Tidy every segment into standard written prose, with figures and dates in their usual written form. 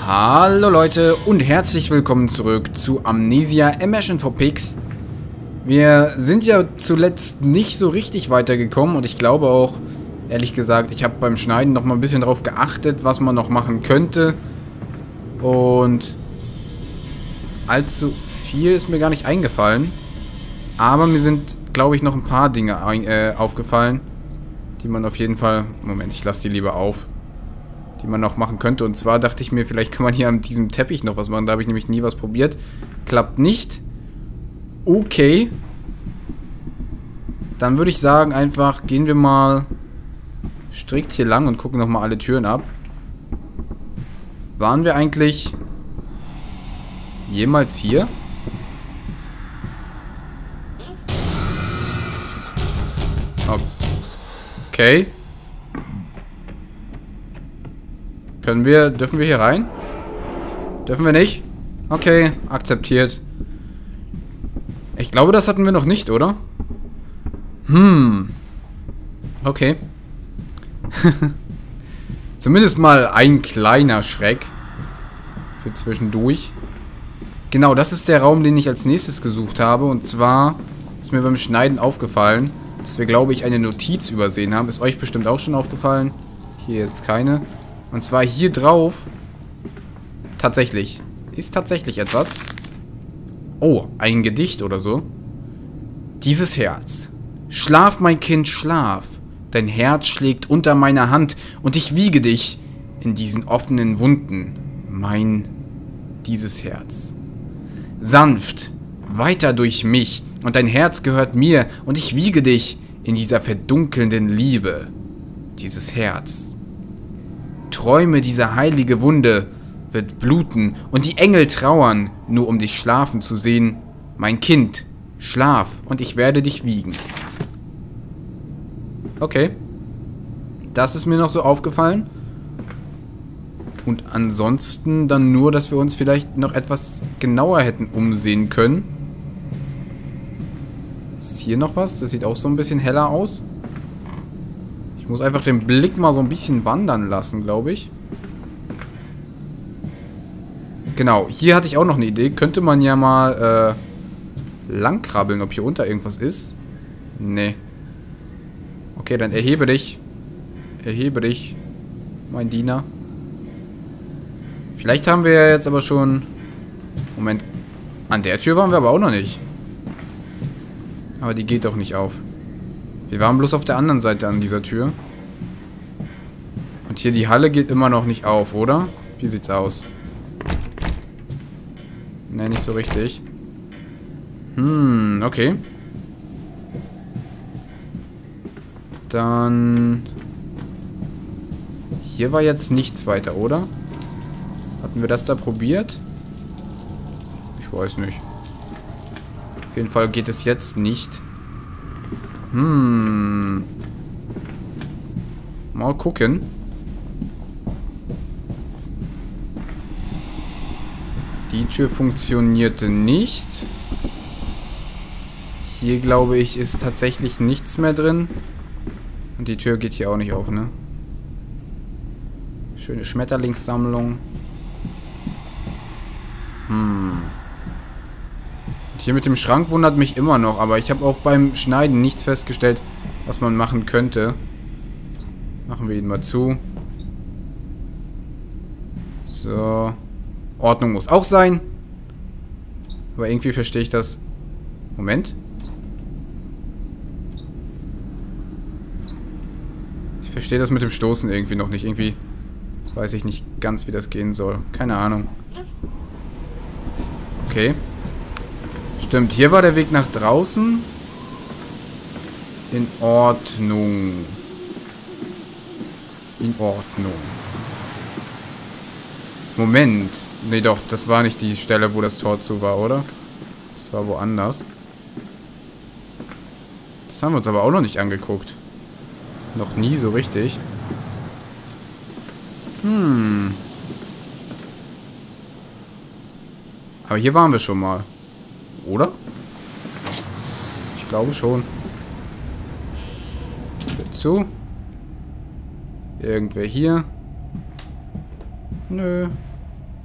Hallo Leute und herzlich willkommen zurück zu Amnesia: Immersion for Pigs. Wir sind ja zuletzt nicht so richtig weitergekommen und ich glaube auch, ehrlich gesagt, ich habe beim Schneiden noch mal ein bisschen darauf geachtet, was man noch machen könnte. Und allzu viel ist mir gar nicht eingefallen. Aber mir sind, glaube ich, noch ein paar Dinge aufgefallen, die man auf jeden Fall... Moment, ich lasse die lieber auf. Die man noch machen könnte. Und zwar dachte ich mir, vielleicht kann man hier an diesem Teppich noch was machen. Da habe ich nämlich nie was probiert. Klappt nicht. Okay. Dann würde ich sagen, einfach gehen wir mal strikt hier lang und gucken nochmal alle Türen ab. Waren wir eigentlich jemals hier? Okay. Dürfen wir hier rein? Dürfen wir nicht? Okay, akzeptiert. Ich glaube, das hatten wir noch nicht, oder? Okay. Zumindest mal ein kleiner Schreck. Für zwischendurch. Genau, das ist der Raum, den ich als nächstes gesucht habe. Und zwar ist mir beim Schneiden aufgefallen, dass wir, glaube ich, eine Notiz übersehen haben. Ist euch bestimmt auch schon aufgefallen. Hier jetzt keine. Und zwar hier drauf. Tatsächlich. Ist tatsächlich etwas. Oh, ein Gedicht oder so. Dieses Herz. Schlaf, mein Kind, schlaf. Dein Herz schlägt unter meiner Hand und ich wiege dich in diesen offenen Wunden. Dieses Herz. Sanft, weiter durch mich und dein Herz gehört mir und ich wiege dich in dieser verdunkelnden Liebe. Dieses Herz. Träume, diese heilige Wunde wird bluten und die Engel trauern, nur um dich schlafen zu sehen. Mein Kind, schlaf und ich werde dich wiegen. Okay. Das ist mir noch so aufgefallen. Und ansonsten dann nur, dass wir uns vielleicht noch etwas genauer hätten umsehen können. Ist hier noch was? Das sieht auch so ein bisschen heller aus. Ich muss einfach den Blick mal so ein bisschen wandern lassen, glaube ich. Genau, hier hatte ich auch noch eine Idee. Könnte man ja mal langkrabbeln, ob hier unter irgendwas ist. Nee. Okay, dann erhebe dich. Erhebe dich, mein Diener. Vielleicht haben wir ja jetzt aber schon... Moment. An der Tür waren wir aber auch noch nicht. Aber die geht doch nicht auf. Wir waren bloß auf der anderen Seite an dieser Tür. Und hier die Halle geht immer noch nicht auf, oder? Wie sieht's aus? Ne, nicht so richtig. Okay. Dann... Hier war jetzt nichts weiter, oder? Hatten wir das da probiert? Ich weiß nicht. Auf jeden Fall geht es jetzt nicht. Mal gucken. Die Tür funktionierte nicht. Hier, glaube ich, ist tatsächlich nichts mehr drin. Und die Tür geht hier auch nicht auf, ne? Schöne Schmetterlingssammlung. Und hier mit dem Schrank wundert mich immer noch, aber ich habe auch beim Schneiden nichts festgestellt, was man machen könnte. Machen wir ihn mal zu. So. Ordnung muss auch sein. Aber irgendwie verstehe ich das. Moment. Ich verstehe das mit dem Stoßen irgendwie noch nicht. Irgendwie weiß ich nicht ganz, wie das gehen soll. Keine Ahnung. Okay. Stimmt, hier war der Weg nach draußen. In Ordnung. In Ordnung. Moment. Nee, doch, das war nicht die Stelle, wo das Tor zu war, oder? Das war woanders. Das haben wir uns aber auch noch nicht angeguckt. Noch nie so richtig. Aber hier waren wir schon mal. Oder? Ich glaube schon. Tür zu. Irgendwer hier? Nö.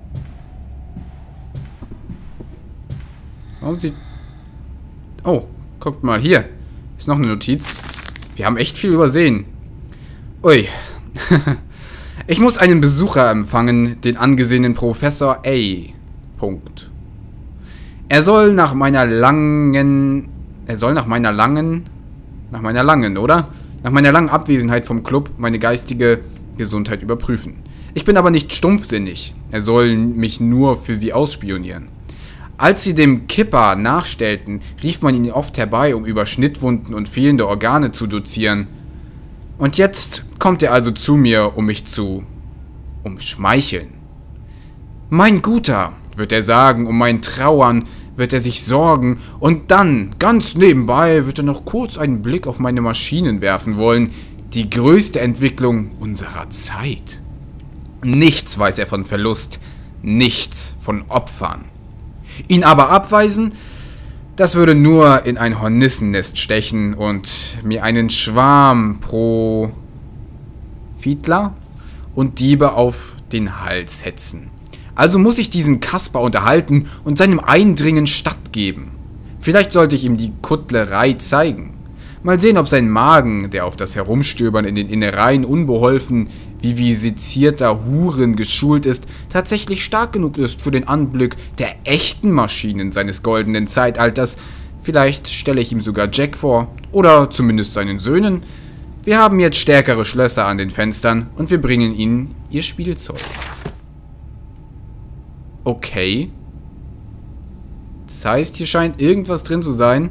Warum sieht... Oh, guckt mal, hier. Ist noch eine Notiz. Wir haben echt viel übersehen. Ui. Ich muss einen Besucher empfangen, den angesehenen Professor A. Punkt. Er soll nach meiner langen, Abwesenheit vom Club meine geistige Gesundheit überprüfen. Ich bin aber nicht stumpfsinnig. Er soll mich nur für sie ausspionieren. Als sie dem Kipper nachstellten, rief man ihn oft herbei, um über Schnittwunden und fehlende Organe zu dozieren. Und jetzt kommt er also zu mir, um mich zu umschmeicheln. Mein Guter, wird er sagen, um mein Trauern wird er sich sorgen, und dann, ganz nebenbei, wird er noch kurz einen Blick auf meine Maschinen werfen wollen, die größte Entwicklung unserer Zeit. Nichts weiß er von Verlust, nichts von Opfern. Ihn aber abweisen, das würde nur in ein Hornissennest stechen und mir einen Schwarm Profitler und Diebe auf den Hals hetzen. Also muss ich diesen Kasper unterhalten und seinem Eindringen stattgeben. Vielleicht sollte ich ihm die Kuttlerei zeigen. Mal sehen, ob sein Magen, der auf das Herumstöbern in den Innereien unbeholfen wie visizierter Huren geschult ist, tatsächlich stark genug ist für den Anblick der echten Maschinen seines goldenen Zeitalters. Vielleicht stelle ich ihm sogar Jack vor, oder zumindest seinen Söhnen. Wir haben jetzt stärkere Schlösser an den Fenstern und wir bringen ihnen ihr Spielzeug. Okay. Das heißt, hier scheint irgendwas drin zu sein,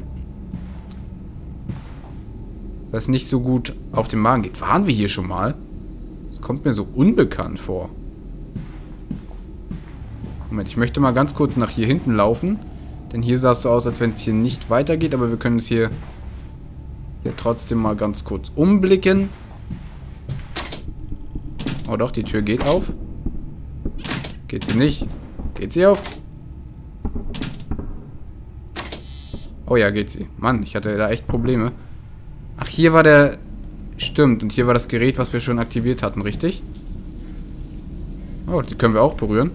was nicht so gut auf den Magen geht. Waren wir hier schon mal? Das kommt mir so unbekannt vor. Moment, ich möchte mal ganz kurz nach hier hinten laufen. Denn hier sah es so aus, als wenn es hier nicht weitergeht. Aber wir können es hier trotzdem mal ganz kurz umblicken. Oh doch, die Tür geht auf. Geht sie nicht? Geht sie auf? Oh ja, geht sie. Mann, ich hatte da echt Probleme. Ach, hier war der... Stimmt, und hier war das Gerät, was wir schon aktiviert hatten, richtig? Oh, die können wir auch berühren.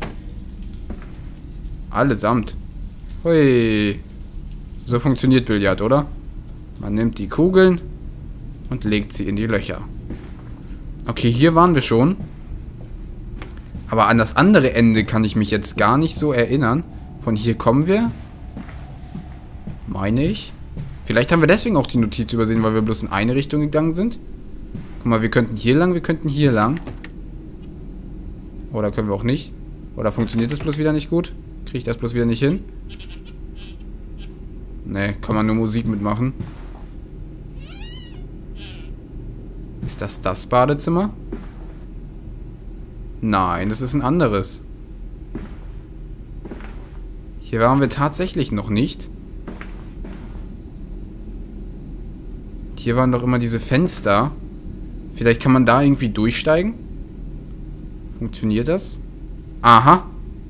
Allesamt. Hui. So funktioniert Billard, oder? Man nimmt die Kugeln und legt sie in die Löcher. Okay, hier waren wir schon. Aber an das andere Ende kann ich mich jetzt gar nicht so erinnern. Von hier kommen wir. Meine ich. Vielleicht haben wir deswegen auch die Notiz übersehen, weil wir bloß in eine Richtung gegangen sind. Guck mal, wir könnten hier lang, wir könnten hier lang. Oder können wir auch nicht? Oder funktioniert das bloß wieder nicht gut? Kriege ich das bloß wieder nicht hin? Ne, kann man nur Musik mitmachen. Ist das Badezimmer? Nein, das ist ein anderes. Hier waren wir tatsächlich noch nicht. Hier waren doch immer diese Fenster. Vielleicht kann man da irgendwie durchsteigen? Funktioniert das? Aha.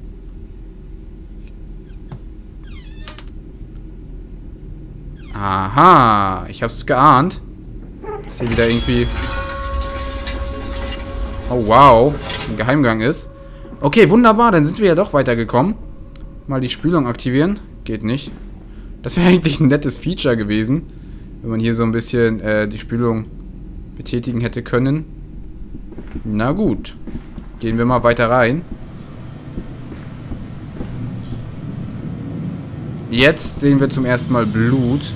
Aha. Ich hab's geahnt. Dass hier wieder irgendwie... Oh, wow. Ein Geheimgang ist. Okay, wunderbar. Dann sind wir ja doch weitergekommen. Mal die Spülung aktivieren. Geht nicht. Das wäre eigentlich ein nettes Feature gewesen. Wenn man hier so ein bisschen die Spülung betätigen hätte können. Na gut. Gehen wir mal weiter rein. Jetzt sehen wir zum ersten Mal Blut.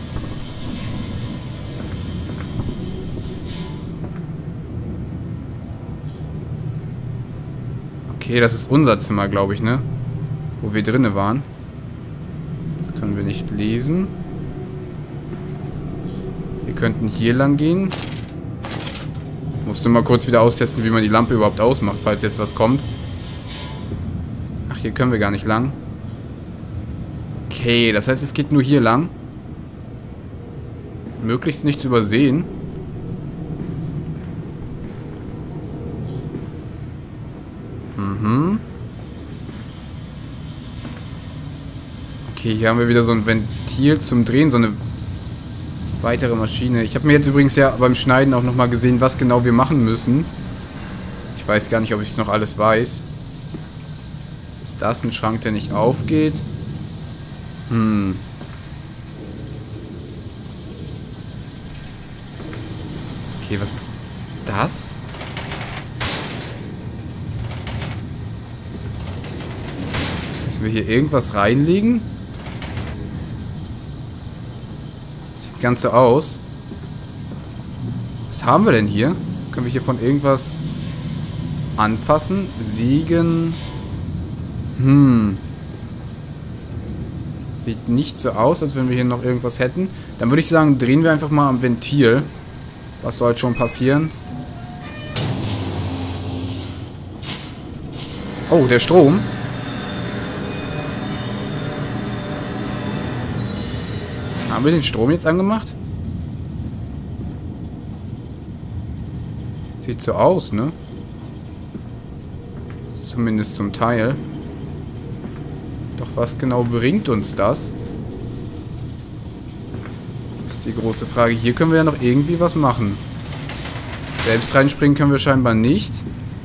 Okay, das ist unser Zimmer, glaube ich, ne? Wo wir drinnen waren. Das können wir nicht lesen. Wir könnten hier lang gehen. Musste mal kurz wieder austesten, wie man die Lampe überhaupt ausmacht, falls jetzt was kommt. Ach, hier können wir gar nicht lang. Okay, das heißt, es geht nur hier lang. Möglichst nichts übersehen. Mhm. Okay, hier haben wir wieder so ein Ventil zum Drehen, so eine weitere Maschine. Ich habe mir jetzt übrigens ja beim Schneiden auch nochmal gesehen, was genau wir machen müssen. Ich weiß gar nicht, ob ich es noch alles weiß. Was ist das? Ein Schrank, der nicht aufgeht. Okay, was ist das? Müssen wir hier irgendwas reinlegen? Sieht ganz so aus. Was haben wir denn hier? Können wir hier von irgendwas anfassen? Siegen. Sieht nicht so aus, als wenn wir hier noch irgendwas hätten. Dann würde ich sagen, drehen wir einfach mal am Ventil. Was soll schon passieren? Oh, der Strom. Haben wir den Strom jetzt angemacht? Sieht so aus, ne? Zumindest zum Teil. Doch was genau bringt uns das? Ist die große Frage. Hier können wir ja noch irgendwie was machen. Selbst reinspringen können wir scheinbar nicht.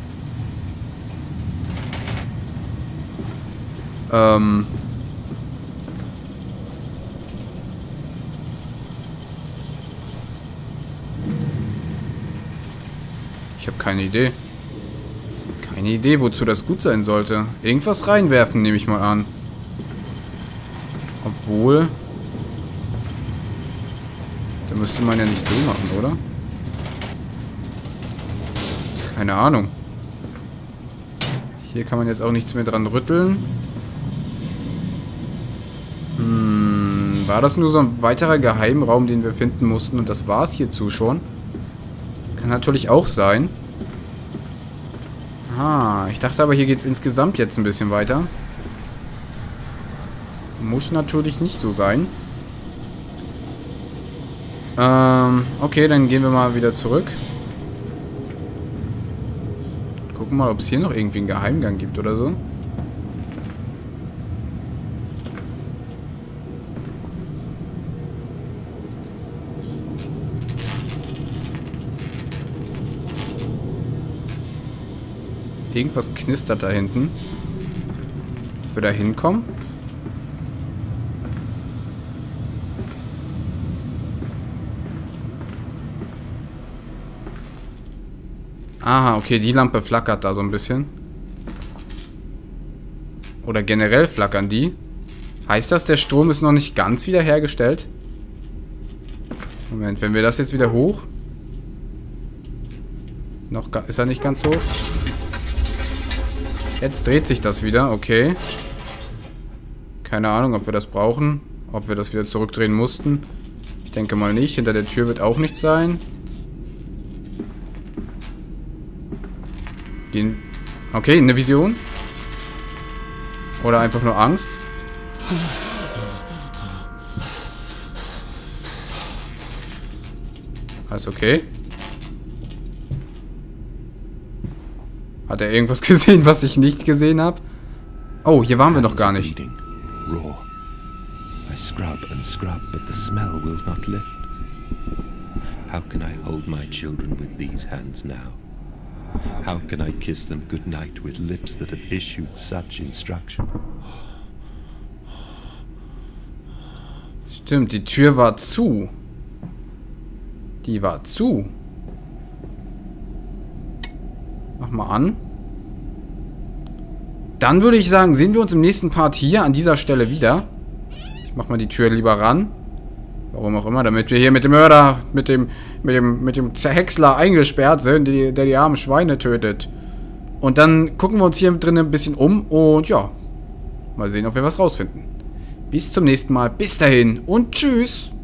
Ich habe keine Idee. Keine Idee, wozu das gut sein sollte. Irgendwas reinwerfen, nehme ich mal an. Obwohl... Da müsste man ja nicht so machen, oder? Keine Ahnung. Hier kann man jetzt auch nichts mehr dran rütteln. War das nur so ein weiterer Geheimraum, den wir finden mussten und das war es hierzu schon? Kann natürlich auch sein. Ah, ich dachte aber, hier geht es insgesamt jetzt ein bisschen weiter. Muss natürlich nicht so sein. Okay, dann gehen wir mal wieder zurück. Gucken mal, ob es hier noch irgendwie einen Geheimgang gibt oder so. Irgendwas knistert da hinten. Ob wir da hinkommen? Aha, okay, die Lampe flackert da so ein bisschen. Oder generell flackern die. Heißt das, der Strom ist noch nicht ganz wiederhergestellt? Moment, wenn wir das jetzt wieder hoch... Noch ist er nicht ganz hoch? Jetzt dreht sich das wieder, okay. Keine Ahnung, ob wir das brauchen. Ob wir das wieder zurückdrehen mussten. Ich denke mal nicht. Hinter der Tür wird auch nichts sein. Okay, eine Vision. Oder einfach nur Angst. Alles okay. Hat er irgendwas gesehen, was ich nicht gesehen habe? Oh, hier waren wir noch gar nicht. Raw. I scrub and scrub, but the smell will not lift. How can I hold my children with these hands now? How can I kiss them goodnight with lips that have issued such instruction? Stimmt, die Tür war zu. Die war zu. Mach mal an. Dann würde ich sagen, sehen wir uns im nächsten Part hier an dieser Stelle wieder. Ich mach mal die Tür lieber ran. Warum auch immer, damit wir hier mit dem Mörder, mit dem Zerhäcksler eingesperrt sind, der die armen Schweine tötet. Und dann gucken wir uns hier drinnen ein bisschen um und ja, mal sehen, ob wir was rausfinden. Bis zum nächsten Mal. Bis dahin und tschüss.